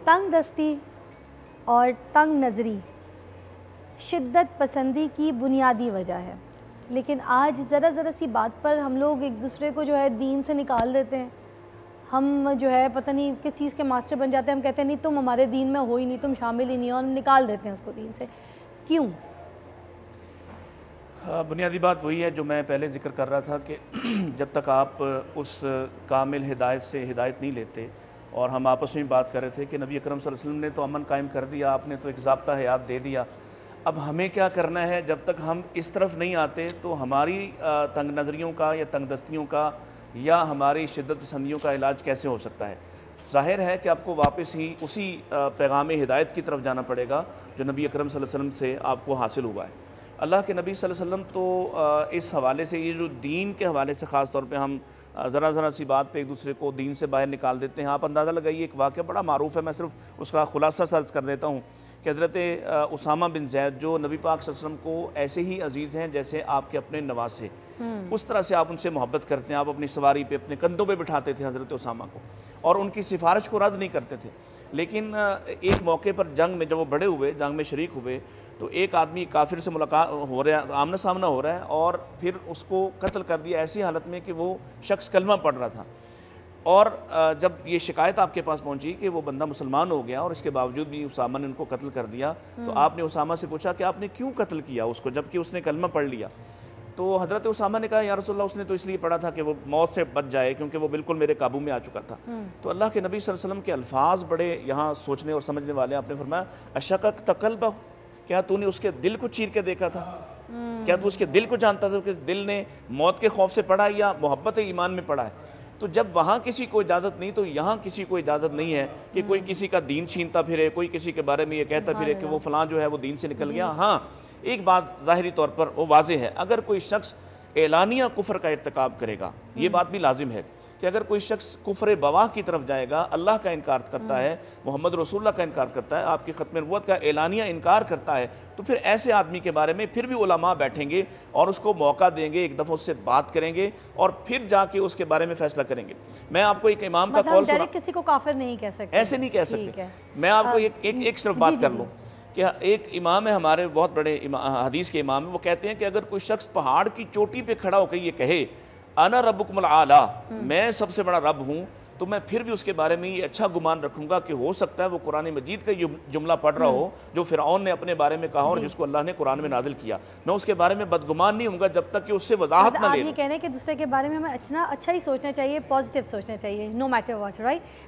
تنگ دستی اور تنگ نظری شدت پسندی کی بنیادی وجہ ہے، لیکن آج ذرا سی بات پر ہم لوگ ایک دوسرے کو جو ہے دین سے نکال دیتے ہیں۔ ہم جو ہے پتہ نہیں کس چیز کے ماسٹر بن جاتے ہیں، ہم کہتے ہیں نہیں تم ہمارے دین میں ہو ہی نہیں، تم شامل ہی نہیں ہو، اور نکال دیتے ہیں اس کو دین سے۔ کیوں؟ بنیادی بات وہی ہے جو میں پہلے ذکر کر رہا تھا کہ جب تک آپ اس کامل ہدایت سے ہدایت نہیں لیتے، اور ہم آپس میں بات کر رہے تھے کہ نبی اکرم صلی اللہ علیہ وسلم نے تو امن قائم کر دیا، آپ نے تو ایک ضابطہ حیات دے دیا، اب ہمیں کیا کرنا ہے؟ جب تک ہم اس طرف نہیں آتے تو ہماری تنگ نظریوں کا یا تنگ دستیوں کا یا ہماری شدت پسندیوں کا علاج کیسے ہو سکتا ہے؟ ظاہر ہے کہ آپ کو واپس ہی اسی پیغام ہدایت کی طرف جانا پڑے گا جو نبی اکرم صلی اللہ علیہ وسلم سے آپ کو حاصل ہوا ہے۔ اللہ کے نبی صلی اللہ علیہ وسلم تو اس حوالے سے، یہ جو دین کے حوالے سے خاص طور پہ ہم ذرا سی بات پہ ایک دوسرے کو دین سے باہر نکال دیتے ہیں۔ آپ اندازہ لگائیے، ایک واقعہ بڑا معروف ہے، میں صرف اس کا خلاصہ سرچ کر دیتا ہوں کہ حضرت اسامہ بن زید جو نبی پاک صلی اللہ علیہ وسلم کو ایسے ہی عزیز ہیں جیسے آپ کے اپنے نواسے، اس طرح سے آپ ان سے محبت کرتے ہیں۔ آپ اپنی سواری پہ اپنے کندھوں پہ بٹھاتے تھے حضرت اسامہ کو، اور ان کی سفارش کو رد نہیں کرتے تھے۔ لیکن ایک موقع پر جنگ میں جب وہ بڑے ہوئے، جنگ میں شریک ہوئے، تو ایک آدمی کافر سے ملاقات ہو رہا ہے، آمنا سامنا ہو رہا ہے، اور پھر اس کو قتل کر دیا ایسی حالت میں کہ وہ شخص کلمہ پڑھ رہا تھا۔ اور جب یہ شکایت آپ کے پاس پہنچی کہ وہ بندہ مسلمان ہو گیا اور اس کے باوجود بھی اسامہ نے ان کو قتل کر دیا، تو آپ نے اسامہ سے پوچھا کہ آپ نے کیوں قتل کیا اس کو جبکہ اس نے کلمہ پڑھ لیا؟ تو حضرت اسامہ نے کہا یا رسول اللہ، اس نے تو اس لیے پڑھا تھا کہ وہ موت سے بچ جائے، کیونکہ وہ بالکل میرے قابو میں آ چکا تھا۔ تو اللہ کے نبی صلی اللہ علیہ وسلم کے الفاظ بڑے یہاں سوچنے اور سمجھنے والے۔ آپ نے فرمایا اشققت قلبہ، کیا تو نے اس کے دل کو چیر کے دیکھا تھا؟ کیا تو اس کے دل کو جانتا تھا کہ اس دل نے موت کے خوف سے پڑھا یا محبت ایمان میں پڑھا ہے؟ تو جب وہاں کسی کو اجازت نہیں تو یہاں کسی کو اجازت نہیں ہے کہ کوئی کسی کا دین چھینتا پھرے، کوئی کسی کے بارے میں یہ کہتا پھرے کہ وہ فلاں جو ہے وہ دین سے نکل گیا۔ ہاں، ایک بات ظاہری طور پر وہ واضح ہے، اگر کوئی شخص اعلانیہ کفر کا ارتکاب کرے گا، یہ بات بھی لازم ہے کہ اگر کوئی شخص کفر بواہ کی طرف جائے گا، اللہ کا انکار کرتا ہے، محمد رسول اللہ کا انکار کرتا ہے، آپ کی ختم نبوت کا اعلانیہ انکار کرتا ہے، تو پھر ایسے آدمی کے بارے میں پھر بھی علماء بیٹھیں گے اور اس کو موقع دیں گے، ایک دفعہ اس سے بات کریں گے اور پھر جا کے اس کے بارے میں فیصلہ کریں گے۔ میں آپ کو ایک امام کا قول سنا، کسی کو کافر نہیں کہہ سکتے، ایسے نہیں کہہ سکتے۔ میں آپ کو ایک صرف بات کر لوں کہ ایک امام ہے ہمارے، بہت بڑے حدیث کے امام ہیں، وہ کہتے ہیں کہ اگر کوئی شخص پہاڑ کی چوٹی پہ کھڑا ہو کے یہ کہے انا ربکم الاعلی، میں سب سے بڑا رب ہوں، تو میں پھر بھی اس کے بارے میں یہ اچھا گمان رکھوں گا کہ ہو سکتا ہے وہ قرآن مجید کا جملہ پڑھ رہا ہو جو فرعون نے اپنے بارے میں کہا اور جس کو اللہ نے قرآن میں نازل کیا۔ میں اس کے بارے میں بدگمان نہیں ہوں گا جب تک کہ اس سے وضاحت نہ لے لوں۔ آپ یہ کہنے کہ دوسرے کے بارے میں ہمیں اچھا ہی سوچنا چاہیے، پازیٹیو سوچنا چاہیے، نو میٹر واٹ، رائٹ؟